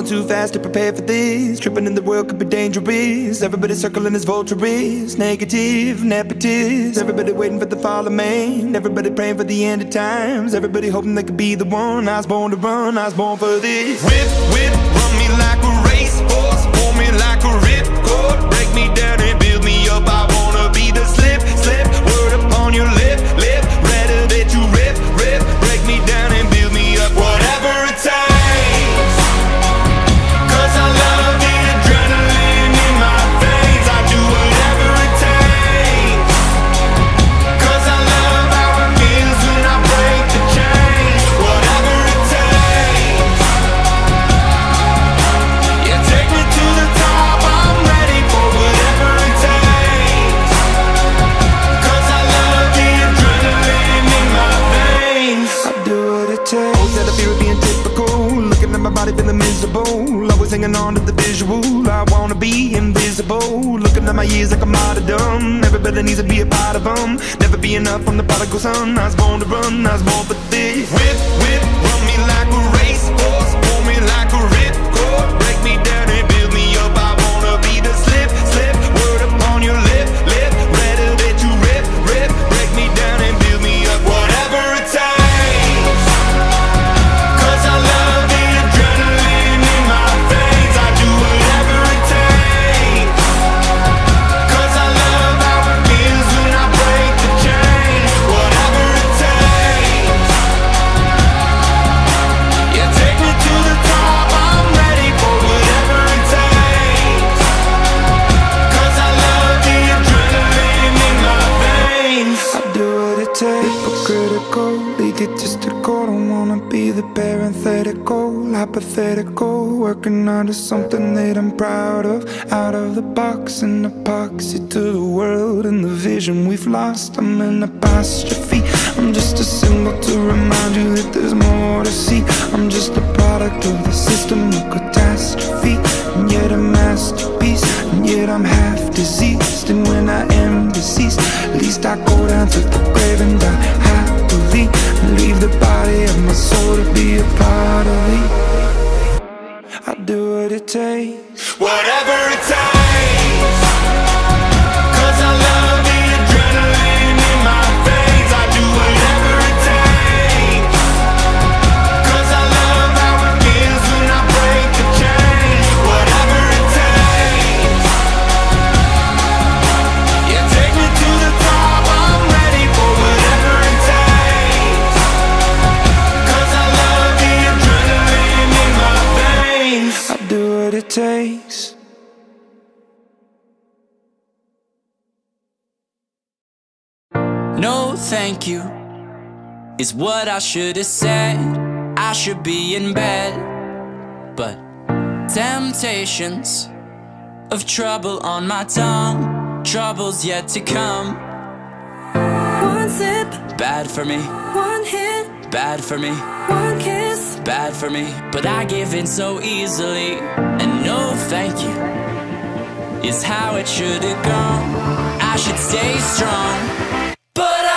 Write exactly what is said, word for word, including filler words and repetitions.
too fast to prepare for this. Tripping in the world could be dangerous. Everybody circling as vultures. Negative, nepotist. Everybody waiting for the fall of man. Everybody praying for the end of times. Everybody hoping they could be the one. I was born to run, I was born for this. Whip, whip, run me like a racehorse. Pull me like a ripcord. Break me down and build me up. I wanna be the slip, slip. Word upon your lip, lip. Rather that you rip, rip. Break me down and build me up. Whatever it takes. Cause I love the adrenaline in my veins. I do whatever it takes. Cause I love how it feels when I break the chains. Whatever it takes. Yeah, take me to the top. I'm ready for whatever it takes. Cause I love the adrenaline in my veins. I do what it takes. Always had a fear of being typical. Looking at my body feeling miserable. Always hanging on to the visual. I wanna be invisible. Looking at my years like a martyrdom. Everybody needs to be a part of them. Never be enough from the prodigal son. I was born to run, I was born for this. Whip, whip, run me like a racehorse. Pull me like a ripcord. Break me down and build me up. I wanna be the slip, slip. Word upon your lip, lip. Rather that you rip, rip. Break me down and build me up. Whatever it takes. Cause I love the adrenaline in my veins. I do whatever it takes. Cause I love how it feels when I break the chains. Whatever it takes. Yeah, take me to the top. I'm ready for whatever it takes. Cause I love the adrenaline in my veins. I do what it takes. Hypocritical, egotistical. Don't wanna be the parenthetical, hypothetical. Working out of something that I'm proud of. Out of the box, an epoxy to the world and the vision we've lost. I'm an apostrophe. I'm just a symbol to remind you that there's more to see. I'm just a product of the system of catastrophe, and yet a masterpiece. And yet I'm half diseased, and when I am deceased, at least I go down to the grave and die happily, and leave the body of my soul to be a part of me. I do what it takes. Whatever it takes. Cause I love the adrenaline in my veins. I do whatever it takes. Cause I love how it feels when I break the chains. Whatever it takes. Yeah, take me to the top. I'm ready for whatever it takes. Cause I love the adrenaline in my veins. I do what it takes. No thank you is what I should have said. I should be in bed, but temptations of trouble on my tongue, troubles yet to come. One sip, Bad for me, one hit, bad for me, one kiss. bad for me. But I give in so easily, and no thank you is how it should have gone. I should stay strong, but